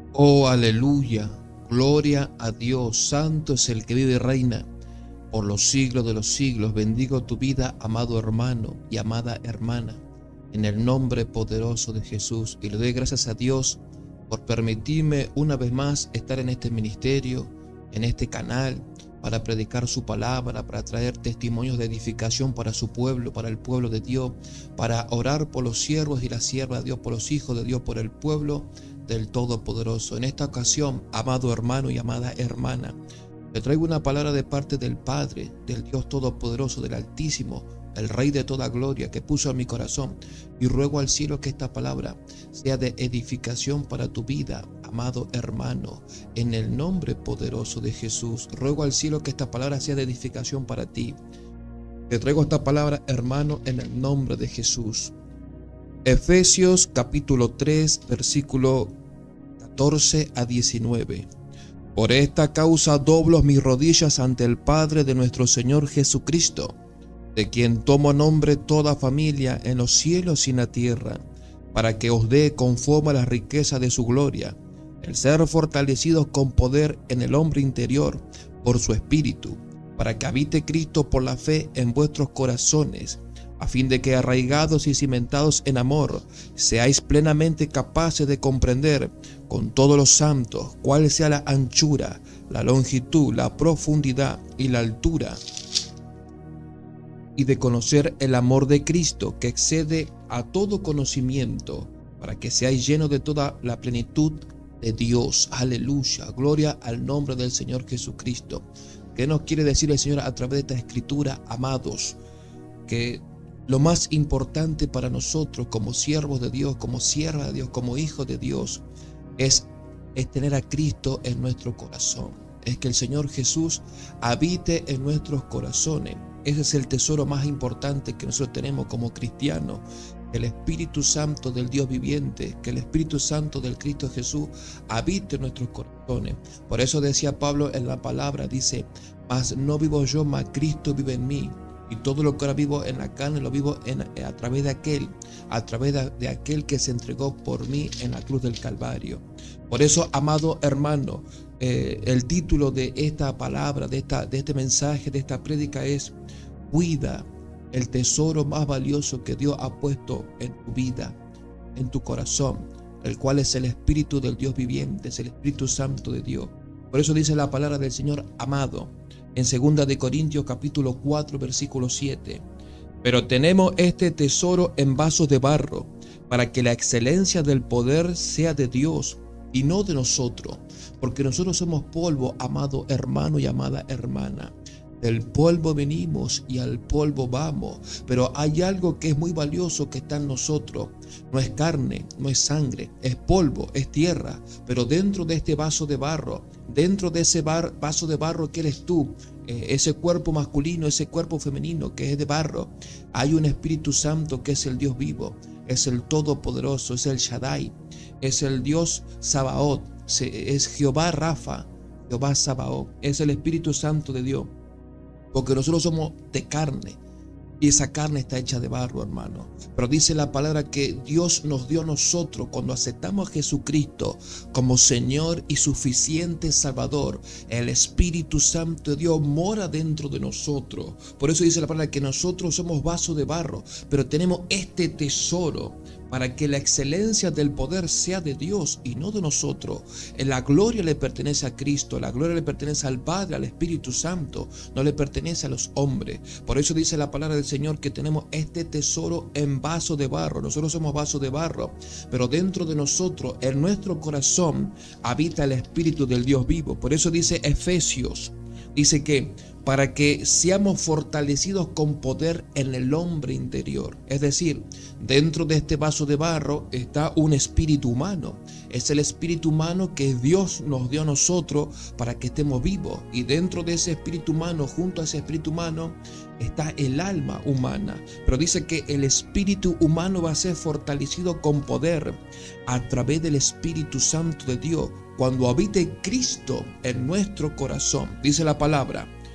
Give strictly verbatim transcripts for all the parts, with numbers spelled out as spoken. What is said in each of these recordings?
Oh, aleluya, gloria a Dios, santo es el que vive y reina por los siglos de los siglos. Bendigo tu vida, amado hermano y amada hermana, en el nombre poderoso de Jesús. Y le doy gracias a Dios por permitirme una vez más estar en este ministerio, en este canal, para predicar su palabra, para traer testimonios de edificación para su pueblo, para el pueblo de Dios, para orar por los siervos y las siervas de Dios, por los hijos de Dios, por el pueblo del Todopoderoso. En esta ocasión, amado hermano y amada hermana, le traigo una palabra de parte del Padre, del Dios Todopoderoso, del Altísimo, el Rey de toda gloria, que puso en mi corazón, y ruego al cielo que esta palabra sea de edificación para tu vida, amado hermano, en el nombre poderoso de Jesús. Ruego al cielo que esta palabra sea de edificación para ti. Te traigo esta palabra, hermano, en el nombre de Jesús. Efesios capítulo tres, versículo catorce a diecinueve. Por esta causa doblo mis rodillas ante el Padre de nuestro Señor Jesucristo, de quien tomo nombre toda familia en los cielos y en la tierra, para que os dé conforme a la riqueza de su gloria, el ser fortalecidos con poder en el hombre interior por su Espíritu, para que habite Cristo por la fe en vuestros corazones, a fin de que, arraigados y cimentados en amor, seáis plenamente capaces de comprender con todos los santos cuál sea la anchura, la longitud, la profundidad y la altura, y de conocer el amor de Cristo, que excede a todo conocimiento, para que seáis llenos de toda la plenitud de Dios. Aleluya, gloria al nombre del Señor Jesucristo. ¿Qué nos quiere decir el Señor a través de esta escritura, amados? Que lo más importante para nosotros como siervos de Dios, como siervas de Dios, como hijos de Dios, es, es tener a Cristo en nuestro corazón. Es que el Señor Jesús habite en nuestros corazones. Ese es el tesoro más importante que nosotros tenemos como cristianos. El Espíritu Santo del Dios viviente, que el Espíritu Santo del Cristo Jesús habite en nuestros corazones. Por eso decía Pablo en la palabra, dice, mas no vivo yo, mas Cristo vive en mí. Y todo lo que ahora vivo en la carne lo vivo en, a través de aquel, a través de, de aquel que se entregó por mí en la cruz del Calvario. Por eso, amado hermano, eh, el título de esta palabra, de, esta, de este mensaje, de esta prédica es: cuida el tesoro más valioso que Dios ha puesto en tu vida, en tu corazón, el cual es el Espíritu del Dios viviente, es el Espíritu Santo de Dios. Por eso dice la palabra del Señor, amado, en segunda de Corintios capítulo cuatro, versículo siete. Pero tenemos este tesoro en vasos de barro, para que la excelencia del poder sea de Dios y no de nosotros, porque nosotros somos polvo, amado hermano y amada hermana. Del polvo venimos y al polvo vamos, pero hay algo que es muy valioso que está en nosotros. No es carne, no es sangre, es polvo, es tierra, pero dentro de este vaso de barro, dentro de ese bar, vaso de barro que eres tú, eh, ese cuerpo masculino, ese cuerpo femenino que es de barro, hay un Espíritu Santo que es el Dios vivo, es el Todopoderoso, es el Shaddai, es el Dios Sabaoth, es Jehová Rafa, Jehová Sabaoth, es el Espíritu Santo de Dios. Porque nosotros somos de carne y esa carne está hecha de barro, hermano. Pero dice la palabra que Dios nos dio a nosotros cuando aceptamos a Jesucristo como Señor y suficiente Salvador. El Espíritu Santo de Dios mora dentro de nosotros. Por eso dice la palabra que nosotros somos vasos de barro, pero tenemos este tesoro para que la excelencia del poder sea de Dios y no de nosotros. La gloria le pertenece a Cristo, la gloria le pertenece al Padre, al Espíritu Santo, no le pertenece a los hombres. Por eso dice la palabra del Señor que tenemos este tesoro en vaso de barro. Nosotros somos vasos de barro, pero dentro de nosotros, en nuestro corazón, habita el Espíritu del Dios vivo. Por eso dice Efesios, dice que para que seamos fortalecidos con poder en el hombre interior. Es decir, dentro de este vaso de barro está un espíritu humano. Es el espíritu humano que Dios nos dio a nosotros para que estemos vivos. Y dentro de ese espíritu humano, junto a ese espíritu humano, está el alma humana. Pero dice que el espíritu humano va a ser fortalecido con poder a través del Espíritu Santo de Dios, cuando habite Cristo en nuestro corazón. Dice la palabra,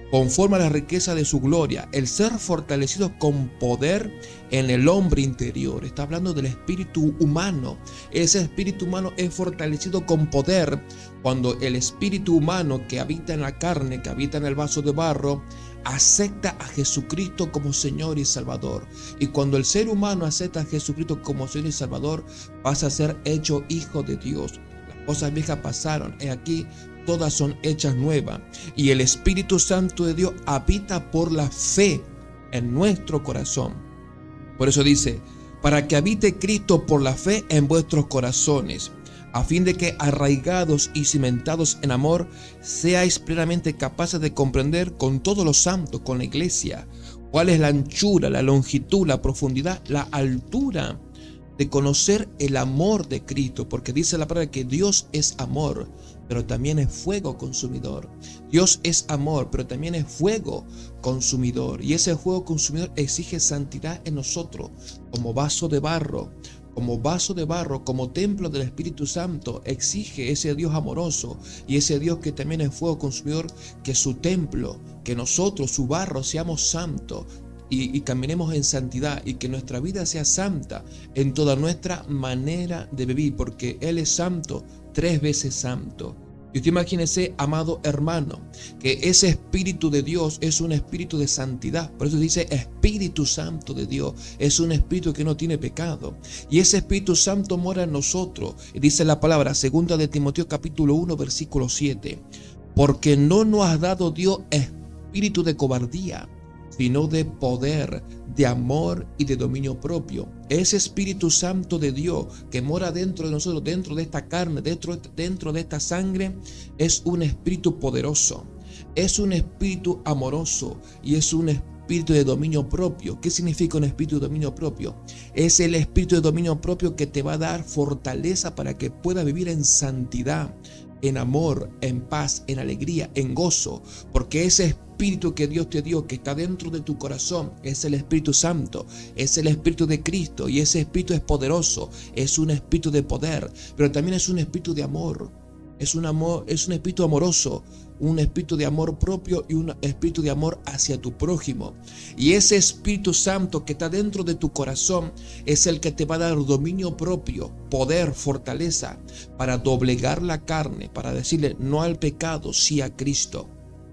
conforme a la riqueza de su gloria, el ser fortalecido con poder en el hombre interior. Está hablando del espíritu humano. Ese espíritu humano es fortalecido con poder cuando el espíritu humano que habita en la carne, que habita en el vaso de barro, acepta a Jesucristo como Señor y Salvador. Y cuando el ser humano acepta a Jesucristo como Señor y Salvador, pasa a ser hecho hijo de Dios. Las cosas viejas pasaron, y aquí todas son hechas nuevas. Y el Espíritu Santo de Dios habita por la fe en nuestro corazón. Por eso dice, para que habite Cristo por la fe en vuestros corazones, a fin de que, arraigados y cimentados en amor, seáis plenamente capaces de comprender con todos los santos, con la iglesia, cuál es la anchura, la longitud, la profundidad, la altura, de conocer el amor de Cristo, porque dice la palabra que Dios es amor, pero también es fuego consumidor. Dios es amor, pero también es fuego consumidor, y ese fuego consumidor exige santidad en nosotros, como vaso de barro. Como vaso de barro, como templo del Espíritu Santo, exige ese Dios amoroso y ese Dios que también es fuego consumidor, que su templo, que nosotros, su barro, seamos santos y, y caminemos en santidad, y que nuestra vida sea santa en toda nuestra manera de vivir, porque Él es santo, tres veces santo. Y usted imagínese, amado hermano, que ese Espíritu de Dios es un espíritu de santidad. Por eso dice Espíritu Santo de Dios. Es un espíritu que no tiene pecado. Y ese Espíritu Santo mora en nosotros. Y dice la palabra, segunda de Timoteo capítulo uno, versículo siete. Porque no nos ha dado Dios espíritu de cobardía, sino de poder, de amor y de dominio propio. Ese Espíritu Santo de Dios que mora dentro de nosotros, dentro de esta carne, dentro, dentro de esta sangre, es un espíritu poderoso, es un espíritu amoroso y es un espíritu de dominio propio. ¿Qué significa un espíritu de dominio propio? Es el espíritu de dominio propio que te va a dar fortaleza para que puedas vivir en santidad, en amor, en paz, en alegría, en gozo, porque ese espíritu que Dios te dio, que está dentro de tu corazón, es el Espíritu Santo, es el Espíritu de Cristo, y ese espíritu es poderoso, es un espíritu de poder, pero también es un espíritu de amor, es un amor, es un espíritu amoroso, un espíritu de amor propio y un espíritu de amor hacia tu prójimo. Y ese Espíritu Santo que está dentro de tu corazón es el que te va a dar dominio propio, poder, fortaleza para doblegar la carne, para decirle no al pecado, sí a Cristo.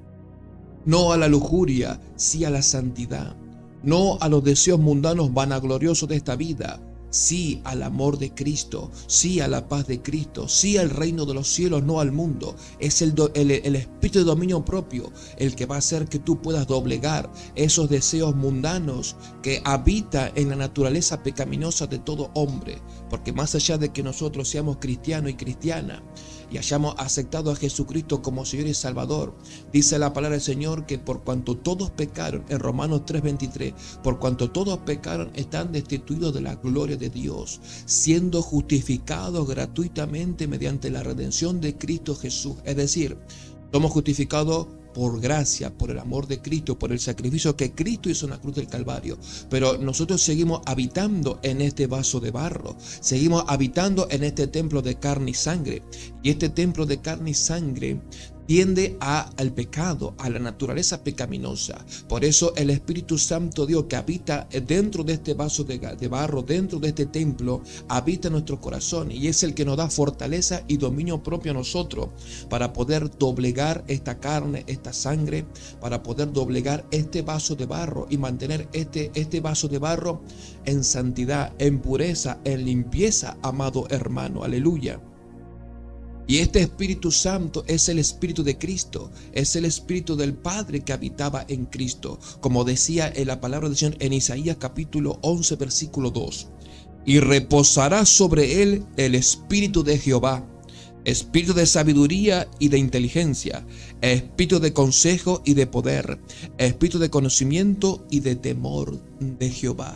No a la lujuria, sí a la santidad. No a los deseos mundanos vanagloriosos de esta vida, sí al amor de Cristo, sí a la paz de Cristo, sí al reino de los cielos, no al mundo. Es el, do, el, el espíritu de dominio propio el que va a hacer que tú puedas doblegar esos deseos mundanos que habita en la naturaleza pecaminosa de todo hombre. Porque más allá de que nosotros seamos cristianos y cristianas y hayamos aceptado a Jesucristo como Señor y Salvador, dice la palabra del Señor que por cuanto todos pecaron, en Romanos tres veintitrés, por cuanto todos pecaron, están destituidos de la gloria de Dios, siendo justificados gratuitamente mediante la redención de Cristo Jesús. Es decir, somos justificados por gracia, por el amor de Cristo, por el sacrificio que Cristo hizo en la cruz del Calvario. Pero nosotros seguimos habitando en este vaso de barro, seguimos habitando en este templo de carne y sangre. Y este templo de carne y sangre tiende a, al pecado, a la naturaleza pecaminosa. Por eso el Espíritu Santo Dios que habita dentro de este vaso de, de barro, dentro de este templo, habita en nuestro corazón y es el que nos da fortaleza y dominio propio a nosotros para poder doblegar esta carne, esta sangre, para poder doblegar este vaso de barro y mantener este, este vaso de barro en santidad, en pureza, en limpieza, amado hermano. Aleluya. Y este Espíritu Santo es el Espíritu de Cristo, es el Espíritu del Padre que habitaba en Cristo, como decía en la palabra del Señor en Isaías capítulo once versículo dos. Y reposará sobre él el Espíritu de Jehová, espíritu de sabiduría y de inteligencia, espíritu de consejo y de poder, espíritu de conocimiento y de temor de Jehová.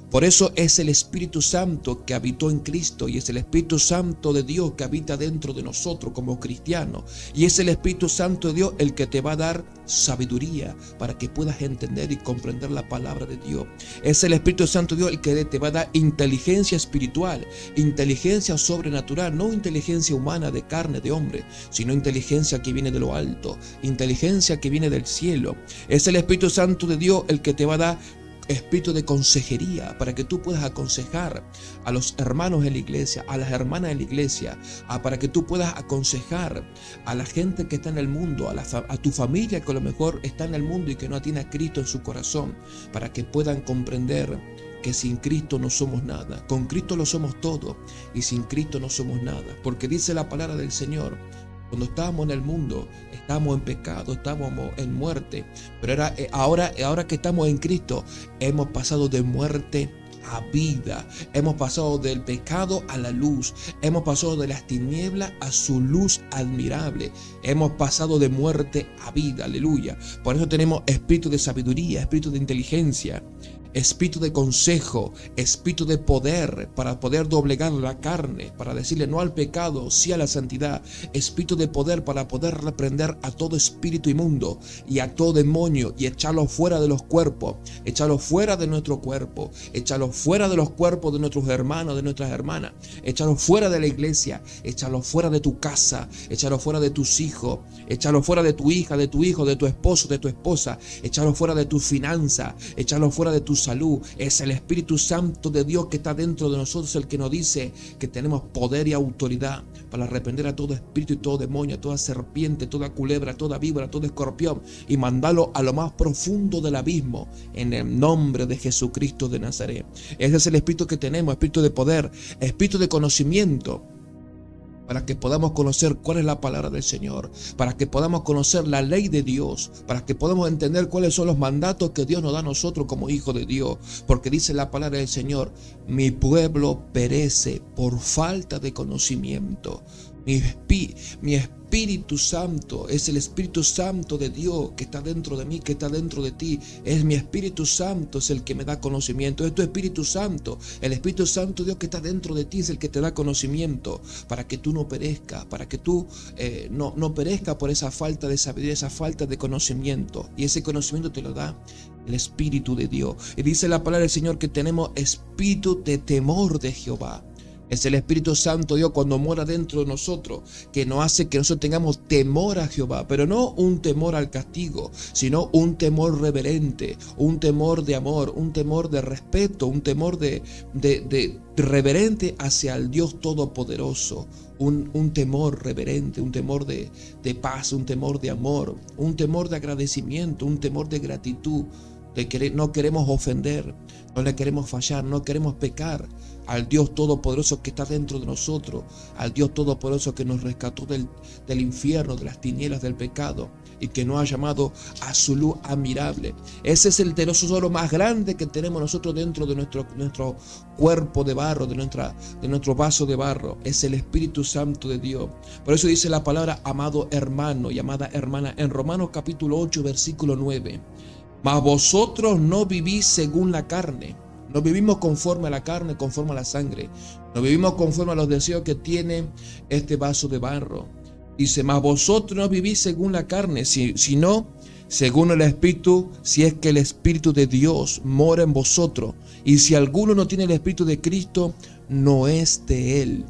Por eso es el Espíritu Santo que habitó en Cristo y es el Espíritu Santo de Dios que habita dentro de nosotros como cristianos. Y es el Espíritu Santo de Dios el que te va a dar sabiduría para que puedas entender y comprender la palabra de Dios. Es el Espíritu Santo de Dios el que te va a dar inteligencia espiritual, inteligencia sobrenatural, no inteligencia humana de carne, de hombre, sino inteligencia que viene de lo alto, inteligencia que viene del cielo. Es el Espíritu Santo de Dios el que te va a dar espíritu de consejería para que tú puedas aconsejar a los hermanos en la iglesia, a las hermanas en la iglesia, a, para que tú puedas aconsejar a la gente que está en el mundo, a, la, a tu familia que a lo mejor está en el mundo y que no tiene a Cristo en su corazón, para que puedan comprender que sin Cristo no somos nada. Con Cristo lo somos todo y sin Cristo no somos nada, porque dice la palabra del Señor: cuando estábamos en el mundo, estábamos en pecado, estábamos en muerte. Pero era, ahora, ahora que estamos en Cristo, hemos pasado de muerte a vida. Hemos pasado del pecado a la luz. Hemos pasado de las tinieblas a su luz admirable. Hemos pasado de muerte a vida. Aleluya. Por eso tenemos espíritu de sabiduría, espíritu de inteligencia, espíritu de consejo, espíritu de poder para poder doblegar la carne, para decirle no al pecado, sí a la santidad, espíritu de poder para poder reprender a todo espíritu inmundo y a todo demonio y echarlo fuera de los cuerpos, echarlo fuera de nuestro cuerpo, echarlo fuera de los cuerpos de nuestros hermanos, de nuestras hermanas, echarlo fuera de la iglesia, echarlo fuera de tu casa, echarlo fuera de tus hijos, echarlo fuera de tu hija, de tu hijo, de tu esposo, de tu esposa, echarlo fuera de tus finanzas, echarlo fuera de tus salud. Es el Espíritu Santo de Dios que está dentro de nosotros el que nos dice que tenemos poder y autoridad para reprender a todo espíritu y todo demonio, a toda serpiente, toda culebra, toda víbora, todo escorpión y mandarlo a lo más profundo del abismo en el nombre de Jesucristo de Nazaret. Ese es el espíritu que tenemos, espíritu de poder, espíritu de conocimiento, para que podamos conocer cuál es la palabra del Señor, para que podamos conocer la ley de Dios, para que podamos entender cuáles son los mandatos que Dios nos da a nosotros como hijos de Dios, porque dice la palabra del Señor: mi pueblo perece por falta de conocimiento. Mi, espí, mi Espíritu Santo es el Espíritu Santo de Dios que está dentro de mí, que está dentro de ti. Es mi Espíritu Santo, es el que me da conocimiento. Es tu Espíritu Santo, el Espíritu Santo de Dios que está dentro de ti es el que te da conocimiento para que tú no perezcas, para que tú eh, no, no perezcas por esa falta de sabiduría, esa falta de conocimiento. Y ese conocimiento te lo da el Espíritu de Dios. Y dice la palabra del Señor que tenemos espíritu de temor de Jehová. Es el Espíritu Santo Dios cuando mora dentro de nosotros, que nos hace que nosotros tengamos temor a Jehová, pero no un temor al castigo, sino un temor reverente, un temor de amor, un temor de respeto, un temor de, de, de reverente hacia el Dios Todopoderoso, un, un temor reverente, un temor de, de paz, un temor de amor, un temor de agradecimiento, un temor de gratitud. De que no queremos ofender, no le queremos fallar, no queremos pecar al Dios Todopoderoso que está dentro de nosotros, al Dios Todopoderoso que nos rescató del, del infierno, de las tinieblas del pecado y que nos ha llamado a su luz admirable. Ese es el tesoro más grande que tenemos nosotros dentro de nuestro, nuestro cuerpo de barro, de, nuestra, de nuestro vaso de barro. Es el Espíritu Santo de Dios. Por eso dice la palabra amado hermano y amada hermana en Romanos capítulo ocho versículo nueve. Mas vosotros no vivís según la carne. No vivimos conforme a la carne, conforme a la sangre. No vivimos conforme a los deseos que tiene este vaso de barro. Dice, mas vosotros no vivís según la carne, sino según el Espíritu, si es que el Espíritu de Dios mora en vosotros. Y si alguno no tiene el Espíritu de Cristo, no es de él.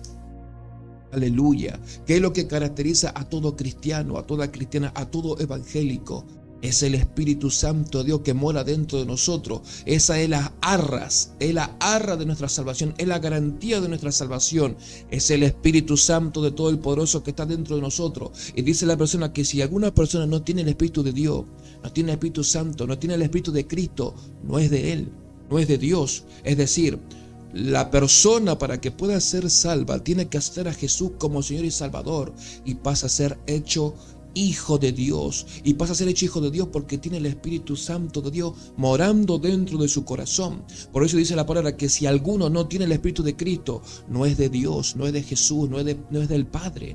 Aleluya. ¿Qué es lo que caracteriza a todo cristiano, a toda cristiana, a todo evangélico? Es el Espíritu Santo de Dios que mora dentro de nosotros. Esa es la arras, es la arra de nuestra salvación, es la garantía de nuestra salvación. Es el Espíritu Santo de todo el poderoso que está dentro de nosotros. Y dice la persona que si alguna persona no tiene el Espíritu de Dios, no tiene el Espíritu Santo, no tiene el Espíritu de Cristo, no es de Él, no es de Dios. Es decir, la persona para que pueda ser salva tiene que aceptar a Jesús como Señor y Salvador y pasa a ser hecho hijo de Dios, y pasa a ser hecho hijo de Dios porque tiene el Espíritu Santo de Dios morando dentro de su corazón. Por eso dice la palabra que si alguno no tiene el Espíritu de Cristo, no es de Dios, no es de Jesús, no es, de, no es del Padre.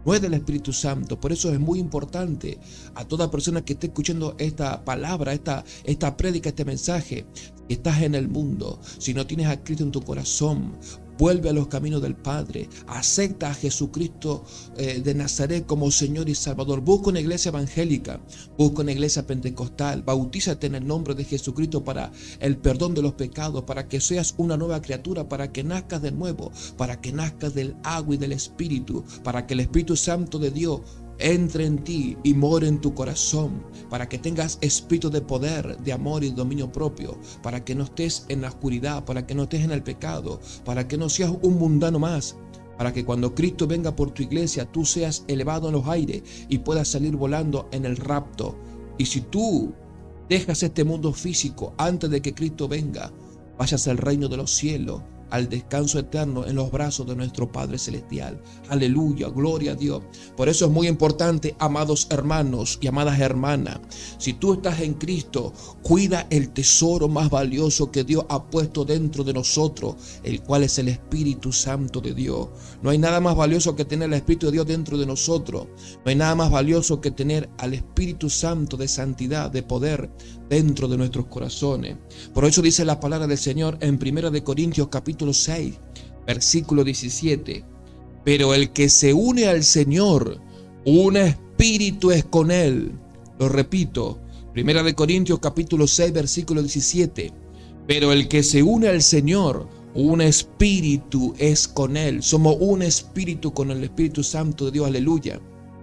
no es del Espíritu Santo. Por eso es muy importante a toda persona que esté escuchando esta palabra, esta, esta prédica, este mensaje. Si estás en el mundo, si no tienes a Cristo en tu corazón, vuelve a los caminos del Padre, acepta a Jesucristo eh, de Nazaret como Señor y Salvador. Busca una iglesia evangélica, busca una iglesia pentecostal, bautízate en el nombre de Jesucristo para el perdón de los pecados, para que seas una nueva criatura, para que nazcas de nuevo, para que nazcas del agua y del Espíritu, para que el Espíritu Santo de Dios entre en ti y more en tu corazón, para que tengas espíritu de poder, de amor y dominio propio, para que no estés en la oscuridad, para que no estés en el pecado, para que no seas un mundano más, para que cuando Cristo venga por tu iglesia tú seas elevado en los aires y puedas salir volando en el rapto. Y si tú dejas este mundo físico antes de que Cristo venga, vayas al reino de los cielos, al descanso eterno en los brazos de nuestro Padre Celestial. Aleluya, gloria a Dios. Por eso es muy importante, amados hermanos y amadas hermanas, si tú estás en Cristo, cuida el tesoro más valioso que Dios ha puesto dentro de nosotros, el cual es el Espíritu Santo de Dios. No hay nada más valioso que tener el Espíritu de Dios dentro de nosotros. No hay nada más valioso que tener al Espíritu Santo de santidad, de poder, dentro de nuestros corazones. Por eso dice la palabra del Señor en primera de Corintios capítulo seis, versículo diecisiete. Pero el que se une al Señor, un espíritu es con él. Lo repito, primera de Corintios capítulo seis, versículo diecisiete. Pero el que se une al Señor, un espíritu es con él. Somos un espíritu con el Espíritu Santo de Dios. Aleluya.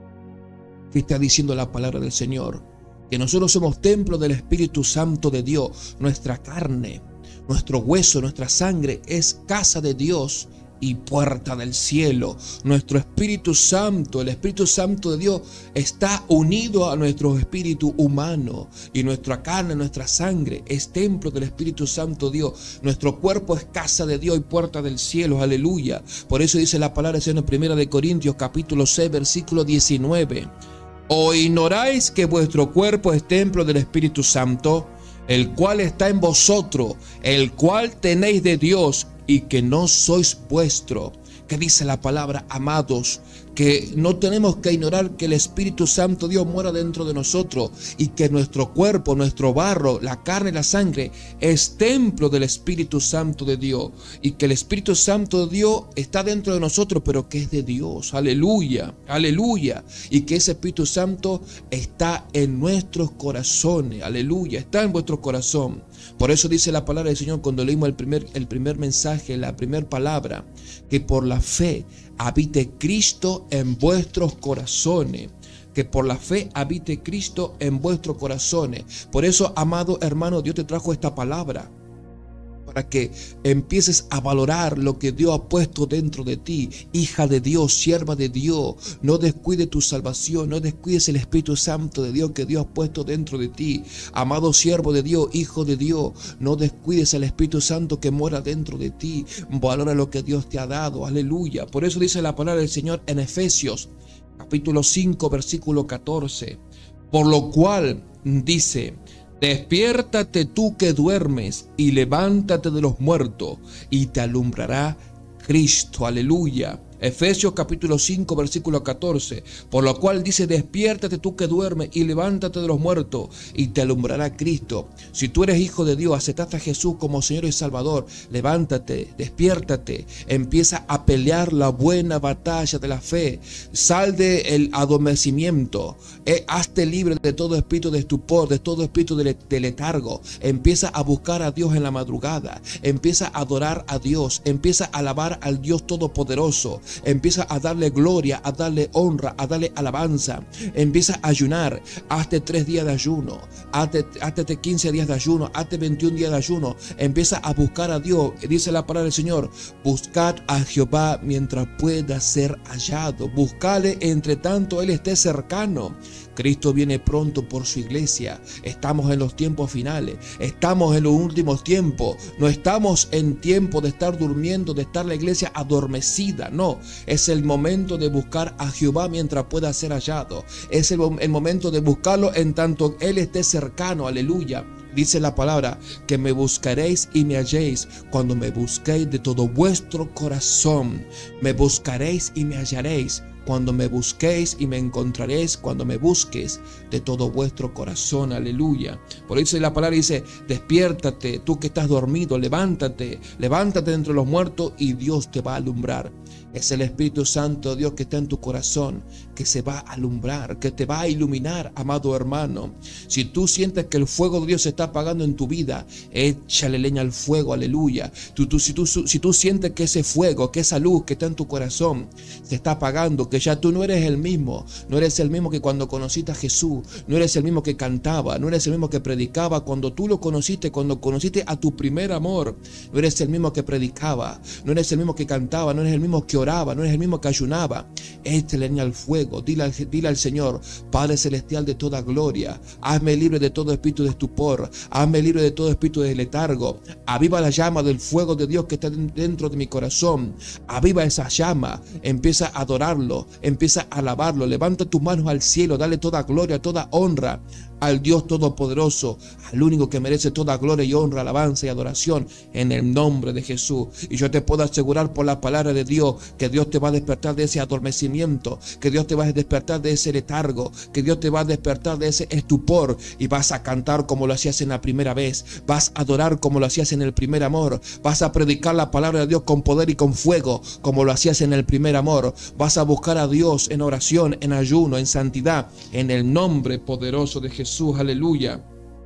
¿Qué está diciendo la palabra del Señor? Que nosotros somos templo del Espíritu Santo de Dios. Nuestra carne, nuestro hueso, nuestra sangre es casa de Dios y puerta del cielo. Nuestro Espíritu Santo, el Espíritu Santo de Dios, está unido a nuestro espíritu humano, y nuestra carne, nuestra sangre es templo del Espíritu Santo de Dios. Nuestro cuerpo es casa de Dios y puerta del cielo. Aleluya. Por eso dice la palabra del Señor en primera de Corintios capítulo seis, versículo diecinueve. ¿O ignoráis que vuestro cuerpo es templo del Espíritu Santo, el cual está en vosotros, el cual tenéis de Dios, y que no sois vuestro? ¿Qué dice la palabra, amados? Que no tenemos que ignorar que el Espíritu Santo Dios mora dentro de nosotros, y que nuestro cuerpo, nuestro barro, la carne y la sangre es templo del Espíritu Santo de Dios, y que el Espíritu Santo de Dios está dentro de nosotros, pero que es de Dios. Aleluya, aleluya. Y que ese Espíritu Santo está en nuestros corazones. Aleluya, está en vuestro corazón. Por eso dice la palabra del Señor cuando leímos el primer, el primer mensaje, la primera palabra, que por la fe habite Cristo en vuestros corazones. Que por la fe habite Cristo en vuestros corazones. Por eso, amado hermano, Dios te trajo esta palabra para que empieces a valorar lo que Dios ha puesto dentro de ti. Hija de Dios, sierva de Dios, no descuides tu salvación, no descuides el Espíritu Santo de Dios que Dios ha puesto dentro de ti. Amado siervo de Dios, hijo de Dios, no descuides el Espíritu Santo que mora dentro de ti. Valora lo que Dios te ha dado. Aleluya. Por eso dice la palabra del Señor en Efesios capítulo cinco, versículo catorce. Por lo cual dice: despiértate tú que duermes, y levántate de los muertos, y te alumbrará Cristo. Aleluya. Efesios capítulo cinco, versículo catorce. Por lo cual dice: despiértate tú que duermes, y levántate de los muertos, y te alumbrará Cristo. Si tú eres hijo de Dios, aceptaste a Jesús como Señor y Salvador, levántate, despiértate, empieza a pelear la buena batalla de la fe. Sal del adormecimiento, eh, hazte libre de todo espíritu de estupor, de todo espíritu de, de letargo. Empieza a buscar a Dios en la madrugada, empieza a adorar a Dios, empieza a alabar al Dios Todopoderoso. Empieza a darle gloria, a darle honra, a darle alabanza. Empieza a ayunar. Hazte tres días de ayuno. Hazte, hazte quince días de ayuno. Hazte veintiún días de ayuno. Empieza a buscar a Dios. Dice la palabra del Señor: buscad a Jehová mientras pueda ser hallado. Buscale entre tanto Él esté cercano. Cristo viene pronto por su iglesia. Estamos en los tiempos finales. Estamos en los últimos tiempos. No estamos en tiempo de estar durmiendo, de estar la iglesia adormecida. No, es el momento de buscar a Jehová mientras pueda ser hallado. Es el, el momento de buscarlo en tanto Él esté cercano. Aleluya. Dice la palabra que me buscaréis y me halléis cuando me busquéis de todo vuestro corazón. Me buscaréis y me hallaréis cuando me busquéis y me encontraréis cuando me busques de todo vuestro corazón. Aleluya. Por eso la palabra dice, despiértate, tú que estás dormido, levántate, levántate entre los muertos y Dios te va a alumbrar. Es el Espíritu Santo de Dios que está en tu corazón, que se va a alumbrar, que te va a iluminar, amado hermano. Si tú sientes que el fuego de Dios se está apagando en tu vida, échale leña al fuego, aleluya. Tú, tú, si, tú, si tú sientes que ese fuego, que esa luz que está en tu corazón se está apagando, que ya tú no eres el mismo, no eres el mismo que cuando conociste a Jesús, no eres el mismo que cantaba, no eres el mismo que predicaba cuando tú lo conociste, cuando conociste a tu primer amor, no eres el mismo que predicaba, no eres el mismo que cantaba, no eres el mismo que oraba, no eres el mismo que ayunaba. Échale leña al fuego, dile al, dile al Señor, Padre Celestial de toda gloria, hazme libre de todo espíritu de estupor, hazme libre de todo espíritu de letargo, aviva la llama del fuego de Dios que está dentro de mi corazón, aviva esa llama, empieza a adorarlo, empieza a alabarlo, levanta tus manos al cielo, dale toda gloria, toda honra al Dios Todopoderoso, al único que merece toda gloria y honra, alabanza y adoración, en el nombre de Jesús. Y yo te puedo asegurar por la palabra de Dios que Dios te va a despertar de ese adormecimiento, que Dios te va a despertar de ese letargo, que Dios te va a despertar de ese estupor, y vas a cantar como lo hacías en la primera vez, vas a adorar como lo hacías en el primer amor, vas a predicar la palabra de Dios con poder y con fuego como lo hacías en el primer amor, vas a buscar a Dios en oración, en ayuno, en santidad, en el nombre poderoso de Jesús. Jesús, aleluya,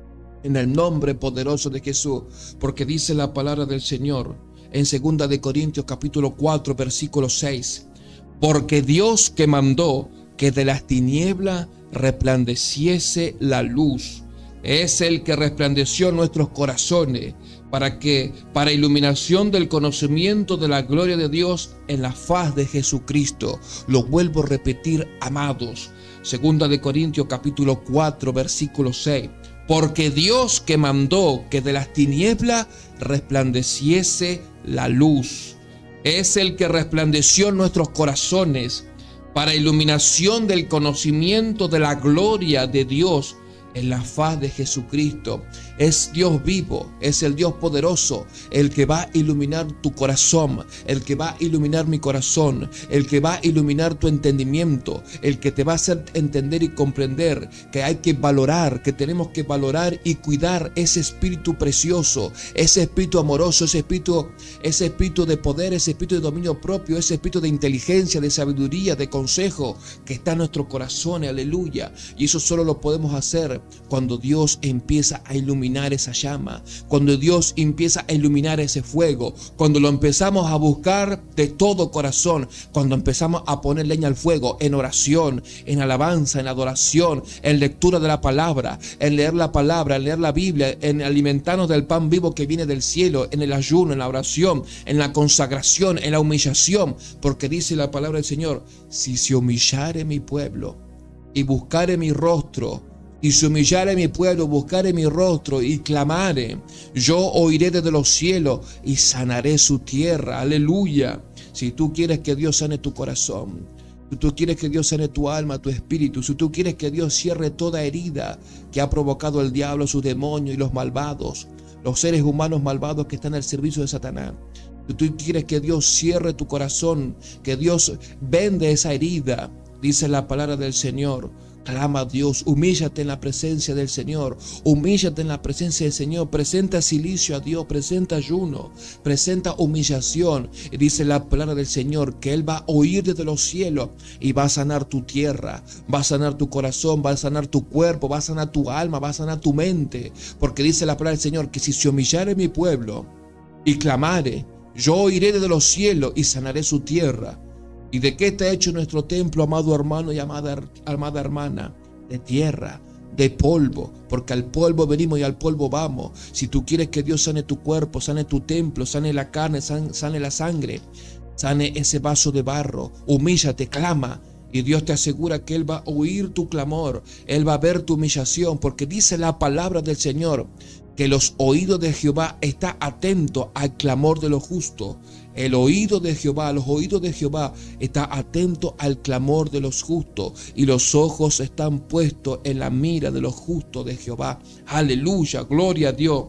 en el nombre poderoso de Jesús, porque dice la palabra del Señor en segunda de Corintios capítulo cuatro versículo seis, porque Dios que mandó que de las tinieblas resplandeciese la luz, es el que resplandeció nuestros corazones para que, para iluminación del conocimiento de la gloria de Dios en la faz de Jesucristo. Lo vuelvo a repetir, amados. Segunda de Corintios capítulo cuatro versículo seis. Porque Dios que mandó que de las tinieblas resplandeciese la luz, es el que resplandeció en nuestros corazones para iluminación del conocimiento de la gloria de Dios en la faz de Jesucristo. Es Dios vivo, es el Dios poderoso, el que va a iluminar tu corazón, el que va a iluminar mi corazón, el que va a iluminar tu entendimiento, el que te va a hacer entender y comprender que hay que valorar, que tenemos que valorar y cuidar ese espíritu precioso, ese espíritu amoroso, ese espíritu, ese espíritu de poder, ese espíritu de dominio propio, ese espíritu de inteligencia, de sabiduría, de consejo que está en nuestro corazón, aleluya. Y eso solo lo podemos hacer cuando Dios empieza a iluminar esa llama, cuando Dios empieza a iluminar ese fuego, cuando lo empezamos a buscar de todo corazón, cuando empezamos a poner leña al fuego en oración, en alabanza, en adoración, en lectura de la palabra, en leer la palabra, en leer la Biblia, en alimentarnos del pan vivo que viene del cielo, en el ayuno, en la oración, en la consagración, en la humillación, porque dice la palabra del Señor, si se humillare mi pueblo y buscare mi rostro, y se humillare mi pueblo, buscare mi rostro y clamare, yo oiré desde los cielos y sanaré su tierra. Aleluya. Si tú quieres que Dios sane tu corazón, si tú quieres que Dios sane tu alma, tu espíritu, si tú quieres que Dios cierre toda herida que ha provocado el diablo, sus demonios y los malvados, los seres humanos malvados que están al servicio de Satanás, si tú quieres que Dios cierre tu corazón, que Dios vende esa herida, dice la palabra del Señor, clama a Dios, humíllate en la presencia del Señor, humíllate en la presencia del Señor, presenta silicio a Dios, presenta ayuno, presenta humillación. Y dice la palabra del Señor que Él va a oír desde los cielos y va a sanar tu tierra, va a sanar tu corazón, va a sanar tu cuerpo, va a sanar tu alma, va a sanar tu mente. Porque dice la palabra del Señor que si se humillare mi pueblo y clamare, yo oiré desde los cielos y sanaré su tierra. ¿Y de qué está hecho nuestro templo, amado hermano y amada, amada hermana? De tierra, de polvo, porque al polvo venimos y al polvo vamos. Si tú quieres que Dios sane tu cuerpo, sane tu templo, sane la carne, sane, sane la sangre, sane ese vaso de barro, humíllate, clama Y Dios te asegura que Él va a oír tu clamor, Él va a ver tu humillación, porque dice la palabra del Señor que los oídos de Jehová están atentos al clamor de los justos. El oído de Jehová, los oídos de Jehová están atentos al clamor de los justos, y los ojos están puestos en la mira de los justos de Jehová. Aleluya, gloria a Dios.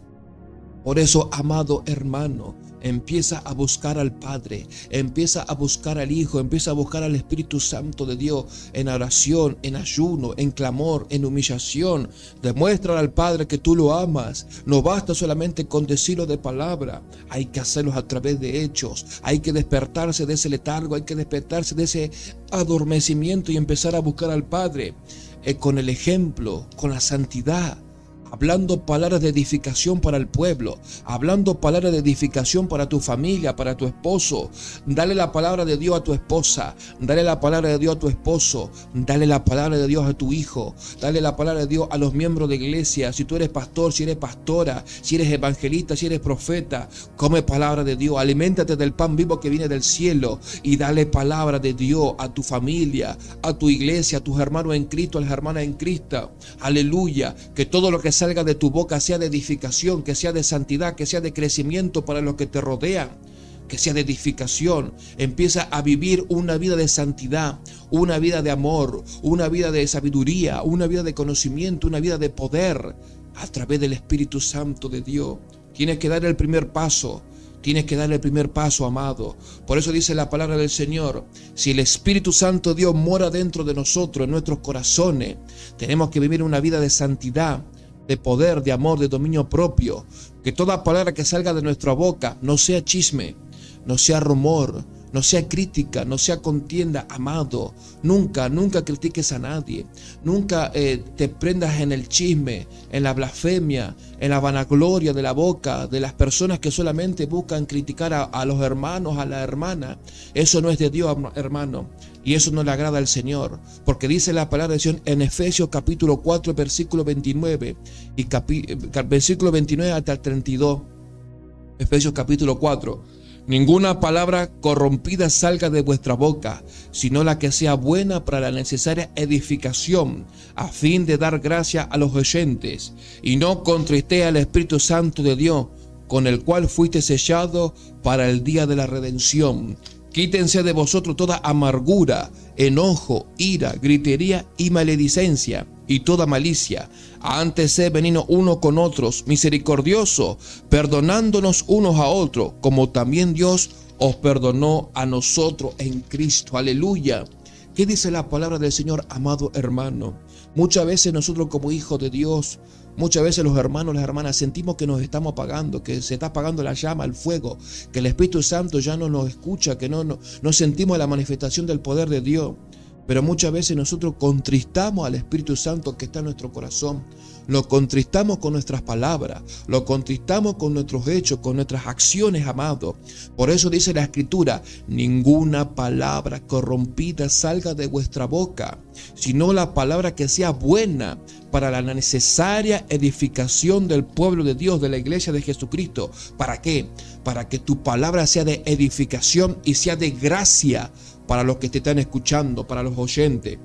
Por eso, amado hermano, empieza a buscar al Padre, empieza a buscar al Hijo, empieza a buscar al Espíritu Santo de Dios en oración, en ayuno, en clamor, en humillación. Demuéstrale al Padre que tú lo amas. No basta solamente con decirlo de palabra, hay que hacerlo a través de hechos. Hay que despertarse de ese letargo, hay que despertarse de ese adormecimiento y empezar a buscar al Padre eh, con el ejemplo, con la santidad. Hablando palabras de edificación para el pueblo, hablando palabras de edificación para tu familia, para tu esposo. Dale la palabra de Dios a tu esposa, dale la palabra de Dios a tu esposo, dale la palabra de Dios a tu hijo, dale la palabra de Dios a los miembros de iglesia. Si tú eres pastor, si eres pastora, si eres evangelista, si eres profeta, come palabra de Dios, aliméntate del pan vivo que viene del cielo y dale palabra de Dios a tu familia, a tu iglesia, a tus hermanos en Cristo, a las hermanas en Cristo. Aleluya, que todo lo que salga de tu boca sea de edificación, que sea de santidad, que sea de crecimiento para los que te rodean, que sea de edificación. Empieza a vivir una vida de santidad, una vida de amor, una vida de sabiduría, una vida de conocimiento, una vida de poder a través del Espíritu Santo de Dios. Tienes que dar el primer paso. Tienes que dar el primer paso, amado. Por eso dice la palabra del Señor, si el Espíritu Santo de Dios mora dentro de nosotros, en nuestros corazones, tenemos que vivir una vida de santidad, de poder, de amor, de dominio propio. Que toda palabra que salga de nuestra boca no sea chisme, no sea rumor, no sea crítica, no sea contienda, amado. Nunca, nunca critiques a nadie. Nunca eh, te prendas en el chisme, en la blasfemia, en la vanagloria de la boca de las personas que solamente buscan criticar a, a los hermanos, a la hermana. Eso no es de Dios, hermano. Y eso no le agrada al Señor, porque dice la palabra de Dios en Efesios capítulo cuatro, versículo veintinueve, y capi, versículo veintinueve hasta el treinta y dos. Efesios capítulo cuatro. Ninguna palabra corrompida salga de vuestra boca, sino la que sea buena para la necesaria edificación, a fin de dar gracia a los oyentes, y no contristéis al Espíritu Santo de Dios, con el cual fuiste sellado para el día de la redención. Quítense de vosotros toda amargura, enojo, ira, gritería y maledicencia, y toda malicia. Antes sed benignos uno con otros, misericordioso, perdonándonos unos a otros, como también Dios os perdonó a nosotros en Cristo. Aleluya. ¿Qué dice la palabra del Señor, amado hermano? Muchas veces nosotros como hijos de Dios, muchas veces los hermanos, las hermanas, sentimos que nos estamos apagando, que se está apagando la llama, el fuego, que el Espíritu Santo ya no nos escucha, que no, no, no sentimos la manifestación del poder de Dios. Pero muchas veces nosotros contristamos al Espíritu Santo que está en nuestro corazón. Lo contristamos con nuestras palabras, lo contristamos con nuestros hechos, con nuestras acciones, amado. Por eso dice la Escritura, ninguna palabra corrompida salga de vuestra boca, sino la palabra que sea buena para la necesaria edificación del pueblo de Dios, de la iglesia de Jesucristo. ¿Para qué? Para que tu palabra sea de edificación y sea de gracia para los que te están escuchando, para los oyentes.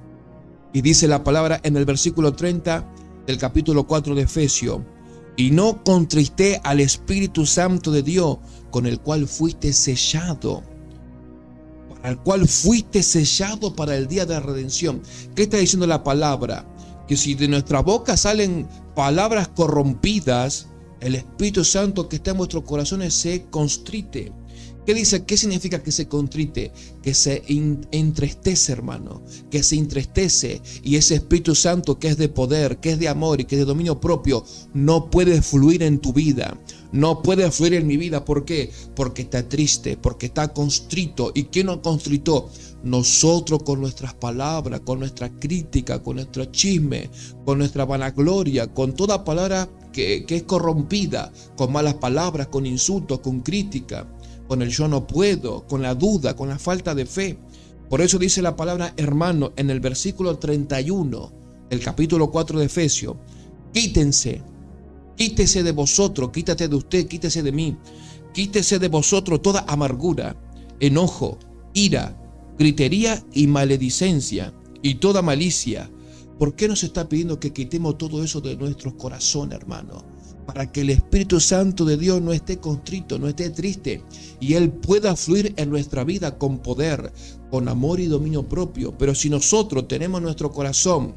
Y dice la palabra en el versículo treinta del capítulo cuatro de Efesios, y no contristé al Espíritu Santo de Dios, con el cual fuiste sellado, para el cual fuiste sellado para el día de la redención. ¿Qué está diciendo la palabra? Que si de nuestra boca salen palabras corrompidas, el Espíritu Santo que está en vuestros corazones se constrite. ¿Qué dice? ¿Qué significa que se contrite? Que se entristece, hermano, que se entristece, y ese Espíritu Santo que es de poder, que es de amor y que es de dominio propio, no puede fluir en tu vida, no puede fluir en mi vida. ¿Por qué? Porque está triste, porque está constrito. ¿Y quién nos constritó? Nosotros, con nuestras palabras, con nuestra crítica, con nuestro chisme, con nuestra vanagloria, con toda palabra que, que es corrompida, con malas palabras, con insultos, con crítica, con el yo no puedo, con la duda, con la falta de fe. Por eso dice la palabra, hermano, en el versículo treinta y uno del capítulo cuatro de Efesios, quítense, quítese de vosotros, quítate de usted, quítese de mí, quítese de vosotros toda amargura, enojo, ira, gritería y maledicencia y toda malicia. ¿Por qué nos está pidiendo que quitemos todo eso de nuestros corazones, hermano? Para que el Espíritu Santo de Dios no esté contrito, no esté triste, y Él pueda fluir en nuestra vida con poder, con amor y dominio propio. Pero si nosotros tenemos en nuestro corazón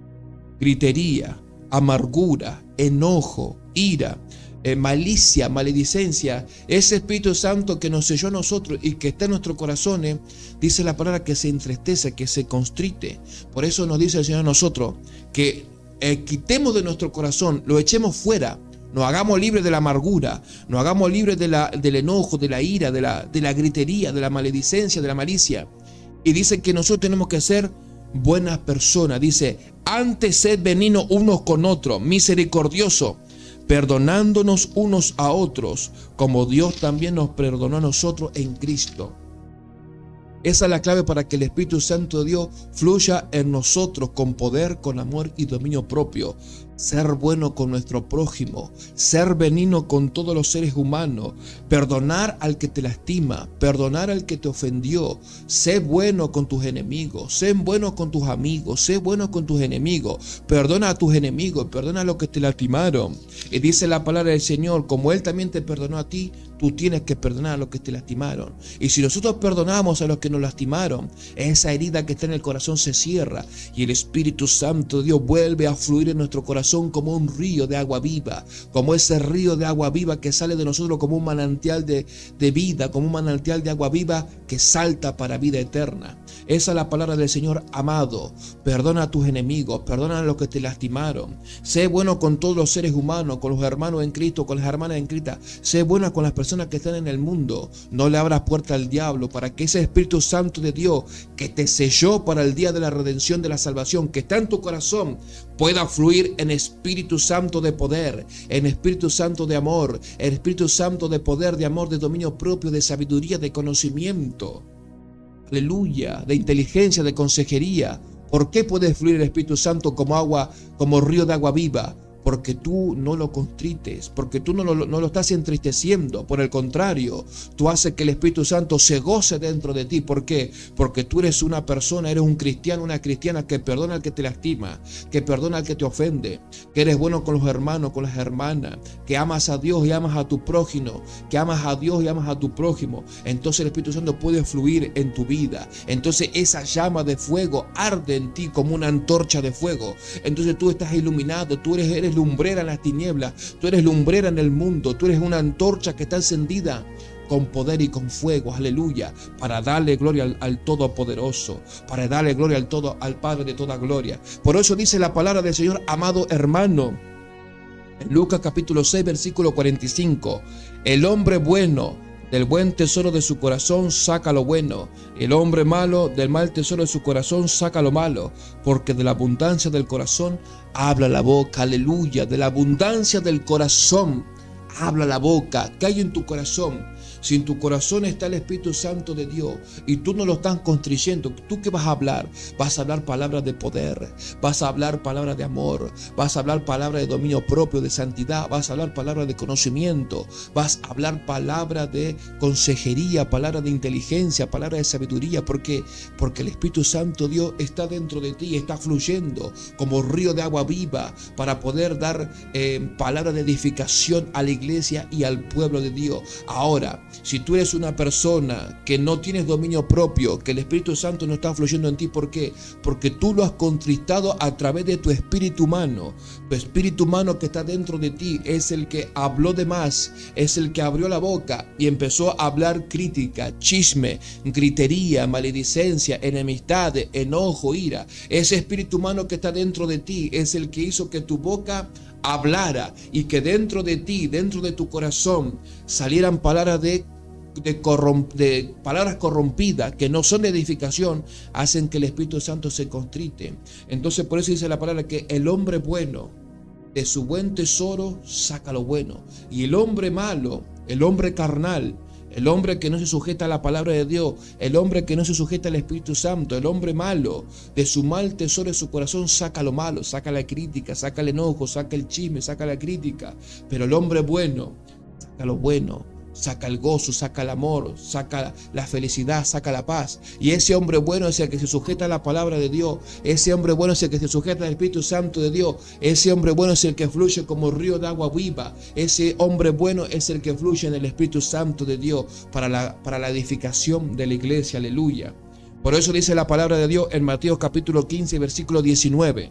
gritería, amargura, enojo, ira, eh, malicia, maledicencia, ese Espíritu Santo que nos selló a nosotros y que está en nuestros corazones, dice la palabra que se entristece, que se constrite. Por eso nos dice el Señor a nosotros que eh, quitemos de nuestro corazón, lo echemos fuera, nos hagamos libres de la amargura, nos hagamos libres de la, del enojo, de la ira, de la, de la gritería, de la maledicencia, de la malicia. Y dice que nosotros tenemos que ser buenas personas. Dice, antes sed benignos unos con otros, misericordiosos, perdonándonos unos a otros, como Dios también nos perdonó a nosotros en Cristo. Esa es la clave para que el Espíritu Santo de Dios fluya en nosotros con poder, con amor y dominio propio. Ser bueno con nuestro prójimo, ser benigno con todos los seres humanos, perdonar al que te lastima, perdonar al que te ofendió, sé bueno con tus enemigos, sé bueno con tus amigos, sé bueno con tus enemigos, perdona a tus enemigos, perdona a los que te lastimaron. Y dice la palabra del Señor, como Él también te perdonó a ti, tú tienes que perdonar a los que te lastimaron. Y si nosotros perdonamos a los que nos lastimaron, esa herida que está en el corazón se cierra y el Espíritu Santo de Dios vuelve a fluir en nuestro corazón como un río de agua viva, como ese río de agua viva que sale de nosotros como un manantial de, de vida, como un manantial de agua viva que salta para vida eterna. Esa es la palabra del Señor. Amado, perdona a tus enemigos, perdona a los que te lastimaron, sé bueno con todos los seres humanos, con los hermanos en Cristo, con las hermanas en Cristo, sé buena con las personas que están en el mundo. No le abras puerta al diablo, para que ese Espíritu Santo de Dios que te selló para el día de la redención, de la salvación, que está en tu corazón, pueda fluir en Espíritu Santo de poder, en Espíritu Santo de amor, en Espíritu Santo de poder, de amor, de dominio propio, de sabiduría, de conocimiento, aleluya, de inteligencia, de consejería. ¿Por qué puede fluir el Espíritu Santo como agua, como río de agua viva? Porque tú no lo constrites, porque tú no lo, no lo estás entristeciendo. Por el contrario, tú haces que el Espíritu Santo se goce dentro de ti. ¿Por qué? Porque tú eres una persona, eres un cristiano, una cristiana que perdona al que te lastima, que perdona al que te ofende, que eres bueno con los hermanos, con las hermanas, que amas a Dios y amas a tu prójimo, que amas a Dios y amas a tu prójimo. Entonces el Espíritu Santo puede fluir en tu vida. Entonces esa llama de fuego arde en ti como una antorcha de fuego. Entonces tú estás iluminado, tú eres, eres lumbrera en las tinieblas, tú eres lumbrera en el mundo, tú eres una antorcha que está encendida con poder y con fuego, aleluya, para darle gloria al, al Todopoderoso, para darle gloria al todo, al Padre de toda gloria. Por eso dice la palabra del Señor, amado hermano, en Lucas capítulo seis, versículo cuarenta y cinco, el hombre bueno del buen tesoro de su corazón saca lo bueno, el hombre malo del mal tesoro de su corazón saca lo malo, porque de la abundancia del corazón habla la boca, aleluya, de la abundancia del corazón habla la boca. ¿Qué hay en tu corazón? Si en tu corazón está el Espíritu Santo de Dios y tú no lo estás construyendo, ¿tú qué vas a hablar? Vas a hablar palabras de poder, vas a hablar palabras de amor, vas a hablar palabras de dominio propio, de santidad, vas a hablar palabras de conocimiento, vas a hablar palabras de consejería, palabras de inteligencia, palabras de sabiduría. ¿Por qué? Porque el Espíritu Santo Dios está dentro de ti, está fluyendo como río de agua viva para poder dar eh, palabras de edificación a la iglesia y al pueblo de Dios. Ahora, si tú eres una persona que no tienes dominio propio, que el Espíritu Santo no está fluyendo en ti, ¿por qué? Porque tú lo has contristado a través de tu espíritu humano. Tu espíritu humano que está dentro de ti es el que habló de más, es el que abrió la boca y empezó a hablar crítica, chisme, gritería, maledicencia, enemistad, enojo, ira. Ese espíritu humano que está dentro de ti es el que hizo que tu boca hablara y que dentro de ti, dentro de tu corazón, salieran palabras de, de, corromp, de palabras corrompidas que no son de edificación, hacen que el Espíritu Santo se constrite. Entonces por eso dice la palabra que el hombre bueno de su buen tesoro saca lo bueno, y el hombre malo, el hombre carnal, el hombre que no se sujeta a la palabra de Dios, el hombre que no se sujeta al Espíritu Santo, el hombre malo, de su mal tesoro de su corazón saca lo malo, saca la crítica, saca el enojo, saca el chisme, saca la crítica. Pero el hombre bueno saca lo bueno, saca el gozo, saca el amor, saca la felicidad, saca la paz. Y ese hombre bueno es el que se sujeta a la palabra de Dios. Ese hombre bueno es el que se sujeta al Espíritu Santo de Dios. Ese hombre bueno es el que fluye como río de agua viva. Ese hombre bueno es el que fluye en el Espíritu Santo de Dios para la, para la edificación de la iglesia. Aleluya. Por eso dice la palabra de Dios en Mateo capítulo quince, versículo diecinueve.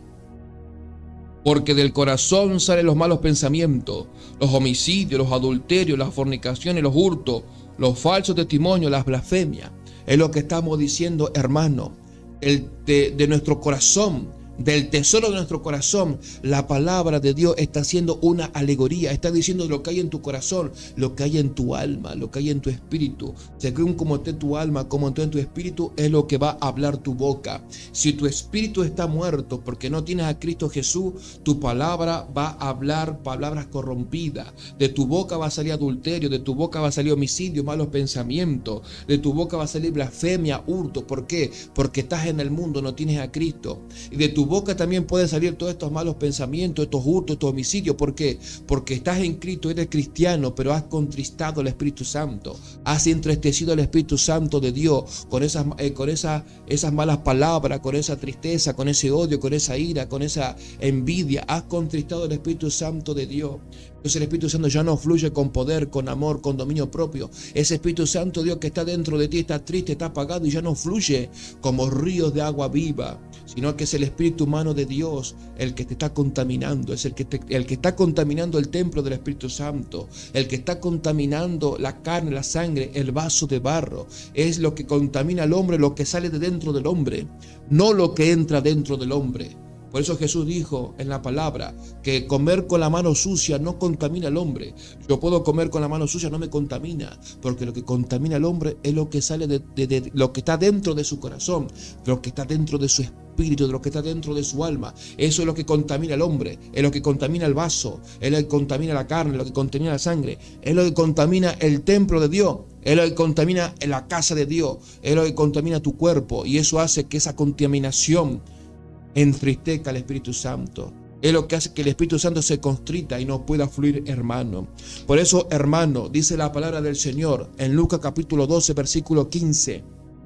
Porque del corazón salen los malos pensamientos, los homicidios, los adulterios, las fornicaciones, los hurtos, los falsos testimonios, las blasfemias. Es lo que estamos diciendo, hermano. El de, de nuestro corazón, del tesoro de nuestro corazón, la palabra de Dios está haciendo una alegoría. Está diciendo lo que hay en tu corazón, lo que hay en tu alma, lo que hay en tu espíritu. Según como esté tu alma, como esté en tu espíritu, es lo que va a hablar tu boca. Si tu espíritu está muerto porque no tienes a Cristo Jesús, tu palabra va a hablar palabras corrompidas. De tu boca va a salir adulterio, de tu boca va a salir homicidio, malos pensamientos, de tu boca va a salir blasfemia, hurto. ¿Por qué? Porque estás en el mundo, no tienes a Cristo. Y de tu boca también pueden salir todos estos malos pensamientos, estos hurtos, estos homicidios. ¿Por qué? Porque estás en Cristo, eres cristiano, pero has contristado al Espíritu Santo, has entristecido al Espíritu Santo de Dios con esas, eh, con esa, esas malas palabras, con esa tristeza, con ese odio, con esa ira, con esa envidia. Has contristado al Espíritu Santo de Dios. Entonces el Espíritu Santo ya no fluye con poder, con amor, con dominio propio. Ese Espíritu Santo, Dios, que está dentro de ti, está triste, está apagado y ya no fluye como ríos de agua viva, sino que es el Espíritu humano de Dios el que te está contaminando, es el que, te, el que está contaminando el templo del Espíritu Santo, el que está contaminando la carne, la sangre, el vaso de barro. Es lo que contamina al hombre, lo que sale de dentro del hombre, no lo que entra dentro del hombre. Por eso Jesús dijo en la palabra que comer con la mano sucia no contamina al hombre. Yo puedo comer con la mano sucia, no me contamina, porque lo que contamina al hombre es lo que sale de, de, de lo que está dentro de su corazón, lo que está dentro de su espíritu, de lo que está dentro de su alma. Eso es lo que contamina al hombre, es lo que contamina el vaso, es lo que contamina la carne, es lo que contamina la sangre, es lo que contamina el templo de Dios. Es lo que contamina la casa de Dios, es lo que contamina tu cuerpo, y eso hace que esa contaminación entristezca al Espíritu Santo. Es lo que hace que el Espíritu Santo se constrita y no pueda fluir, hermano. Por eso, hermano, dice la palabra del Señor en Lucas capítulo doce, versículo quince.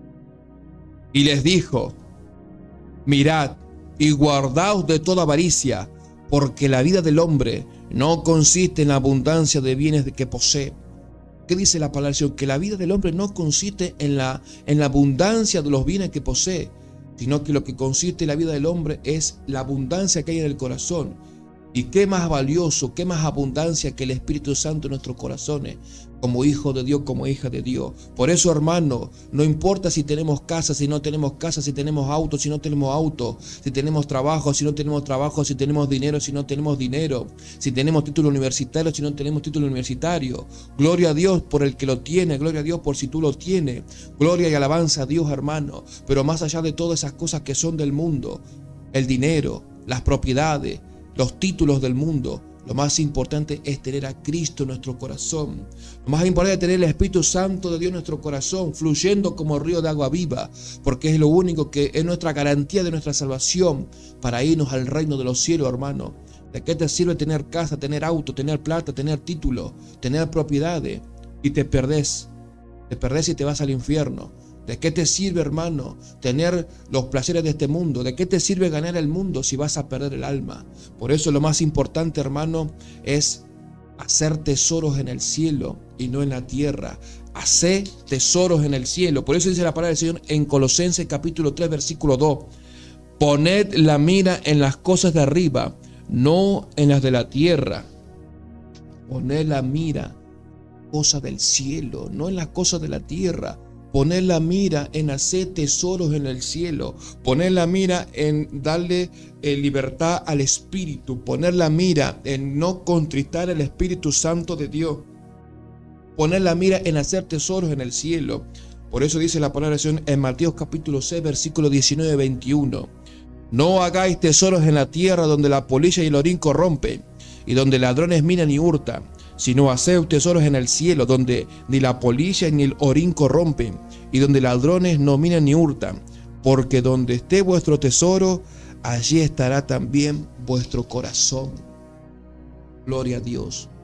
Y les dijo: mirad y guardaos de toda avaricia, porque la vida del hombre no consiste en la abundancia de bienes que posee. ¿Qué dice la palabra del Señor? Que la vida del hombre no consiste en la, en la abundancia de los bienes que posee, sino que lo que consiste en la vida del hombre es la abundancia que hay en el corazón. Y qué más valioso, qué más abundancia que el Espíritu Santo en nuestros corazones, como hijo de Dios, como hija de Dios. Por eso, hermano, no importa si tenemos casa, si no tenemos casa, si tenemos auto, si no tenemos auto, si tenemos trabajo, si no tenemos trabajo, si tenemos dinero, si no tenemos dinero, si tenemos título universitario, si no tenemos título universitario. Gloria a Dios por el que lo tiene, gloria a Dios por si tú lo tienes. Gloria y alabanza a Dios, hermano. Pero más allá de todas esas cosas que son del mundo, el dinero, las propiedades, los títulos del mundo, lo más importante es tener a Cristo en nuestro corazón. Lo más importante es tener el Espíritu Santo de Dios en nuestro corazón, fluyendo como río de agua viva, porque es lo único que es nuestra garantía de nuestra salvación para irnos al reino de los cielos, hermano. ¿De qué te sirve tener casa, tener auto, tener plata, tener título, tener propiedades y te perdés? Te perdés y te vas al infierno. ¿De qué te sirve, hermano, tener los placeres de este mundo? ¿De qué te sirve ganar el mundo si vas a perder el alma? Por eso lo más importante, hermano, es hacer tesoros en el cielo y no en la tierra. Hacer tesoros en el cielo. Por eso dice la palabra del Señor en Colosenses capítulo tres, versículo dos. Poned la mira en las cosas de arriba, no en las de la tierra. Poned la mira en cosas del cielo, no en las cosas de la tierra. Poner la mira en hacer tesoros en el cielo. Poner la mira en darle eh, libertad al Espíritu. Poner la mira en no contristar el Espíritu Santo de Dios. Poner la mira en hacer tesoros en el cielo. Por eso dice la palabra de Dios en Mateo capítulo seis, versículo diecinueve, veintiuno. No hagáis tesoros en la tierra donde la polilla y el orín corrompen, y donde ladrones minan y hurtan, sino haced tesoros en el cielo, donde ni la polilla ni el orín corrompen, y donde ladrones no minan ni hurtan, porque donde esté vuestro tesoro, allí estará también vuestro corazón. Gloria a Dios.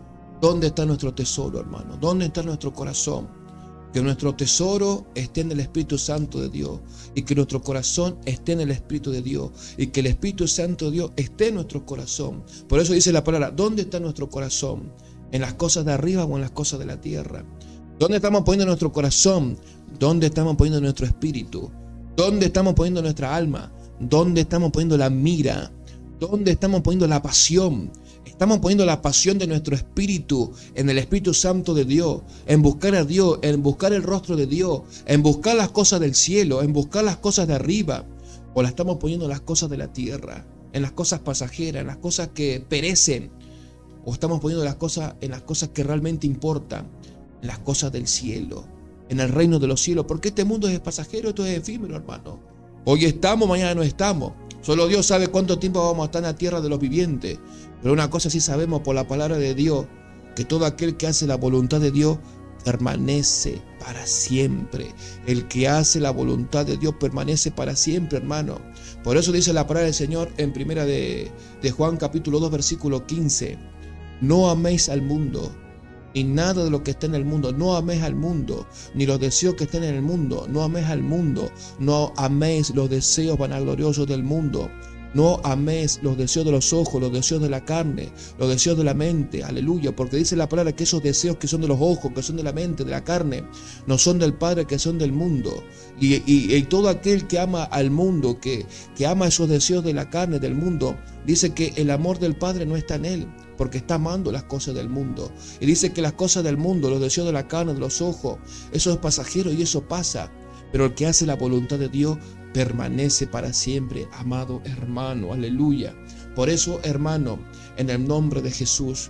¿Dónde está nuestro tesoro, hermano? ¿Dónde está nuestro corazón? Que nuestro tesoro esté en el Espíritu Santo de Dios y que nuestro corazón esté en el Espíritu de Dios y que el Espíritu Santo de Dios esté en nuestro corazón. Por eso dice la palabra, ¿dónde está nuestro corazón? ¿En las cosas de arriba o en las cosas de la tierra? ¿Dónde estamos poniendo nuestro corazón? ¿Dónde estamos poniendo nuestro espíritu? ¿Dónde estamos poniendo nuestra alma? ¿Dónde estamos poniendo la mira? ¿Dónde estamos poniendo la pasión? Estamos poniendo la pasión de nuestro espíritu en el Espíritu Santo de Dios, en buscar a Dios, en buscar el rostro de Dios, en buscar las cosas del cielo, en buscar las cosas de arriba. O la estamos poniendo en las cosas de la tierra, en las cosas pasajeras, en las cosas que perecen. O estamos poniendo las cosas en las cosas que realmente importan, en las cosas del cielo, en el reino de los cielos. Porque este mundo es pasajero, esto es efímero, hermano. Hoy estamos, mañana no estamos. Solo Dios sabe cuánto tiempo vamos a estar en la tierra de los vivientes. Pero una cosa sí sabemos por la palabra de Dios, que todo aquel que hace la voluntad de Dios permanece para siempre. El que hace la voluntad de Dios permanece para siempre, hermano. Por eso dice la palabra del Señor en primera de, de Juan capítulo dos versículo quince. No améis al mundo, ni nada de lo que está en el mundo. No améis al mundo, ni los deseos que estén en el mundo. No améis al mundo, no améis los deseos vanagloriosos del mundo. No améis los deseos de los ojos, los deseos de la carne, los deseos de la mente. Aleluya, porque dice la palabra que esos deseos que son de los ojos, que son de la mente, de la carne, no son del Padre, que son del mundo. Y, y, y todo aquel que ama al mundo, que, que ama esos deseos de la carne, del mundo, dice que el amor del Padre no está en él, porque está amando las cosas del mundo. Y dice que las cosas del mundo, los deseos de la carne, de los ojos, eso es pasajero y eso pasa. Pero el que hace la voluntad de Dios permanece para siempre, amado hermano, aleluya. Por eso, hermano, en el nombre de Jesús,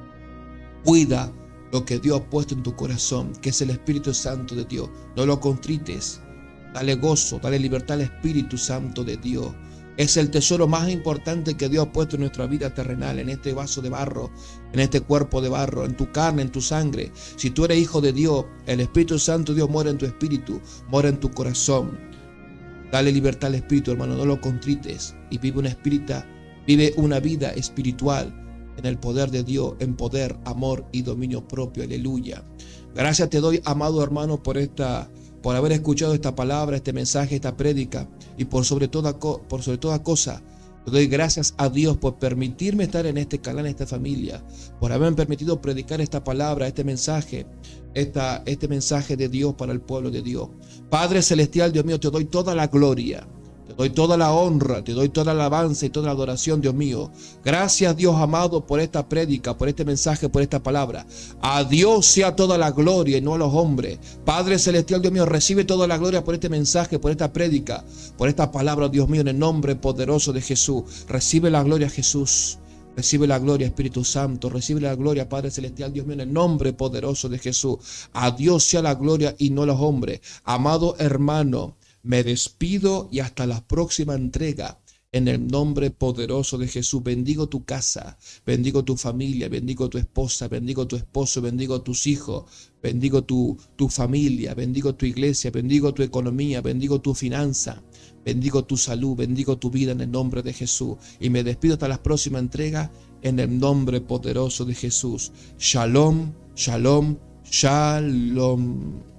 cuida lo que Dios ha puesto en tu corazón, que es el Espíritu Santo de Dios. No lo contrites, dale gozo, dale libertad al Espíritu Santo de Dios. Es el tesoro más importante que Dios ha puesto en nuestra vida terrenal, en este vaso de barro, en este cuerpo de barro, en tu carne, en tu sangre. Si tú eres hijo de Dios, el Espíritu Santo de Dios mora en tu espíritu, mora en tu corazón. Dale libertad al espíritu, hermano, no lo contrites y vive una espírita, vive una vida espiritual en el poder de Dios, en poder, amor y dominio propio. Aleluya. Gracias te doy, amado hermano, por esta por haber escuchado esta palabra, este mensaje, esta prédica, y por sobre toda, por sobre toda cosa, te doy gracias a Dios por permitirme estar en este canal, en esta familia, por haberme permitido predicar esta palabra, este mensaje, esta, este mensaje de Dios para el pueblo de Dios. Padre celestial, Dios mío, te doy toda la gloria, te doy toda la honra, te doy toda la alabanza y toda la adoración, Dios mío. Gracias, Dios amado, por esta prédica, por este mensaje, por esta palabra. A Dios sea toda la gloria y no a los hombres. Padre celestial, Dios mío, recibe toda la gloria por este mensaje, por esta prédica, por esta palabra, Dios mío, en el nombre poderoso de Jesús. Recibe la gloria, Jesús. Recibe la gloria, Espíritu Santo. Recibe la gloria, Padre celestial, Dios mío, en el nombre poderoso de Jesús. A Dios sea la gloria y no a los hombres. Amado hermano, me despido y hasta la próxima entrega. En el nombre poderoso de Jesús, bendigo tu casa, bendigo tu familia, bendigo tu esposa, bendigo tu esposo, bendigo tus hijos, bendigo tu, tu familia, bendigo tu iglesia, bendigo tu economía, bendigo tu finanza, bendigo tu salud, bendigo tu vida en el nombre de Jesús. Y me despido hasta la próxima entrega en el nombre poderoso de Jesús. Shalom, shalom, shalom.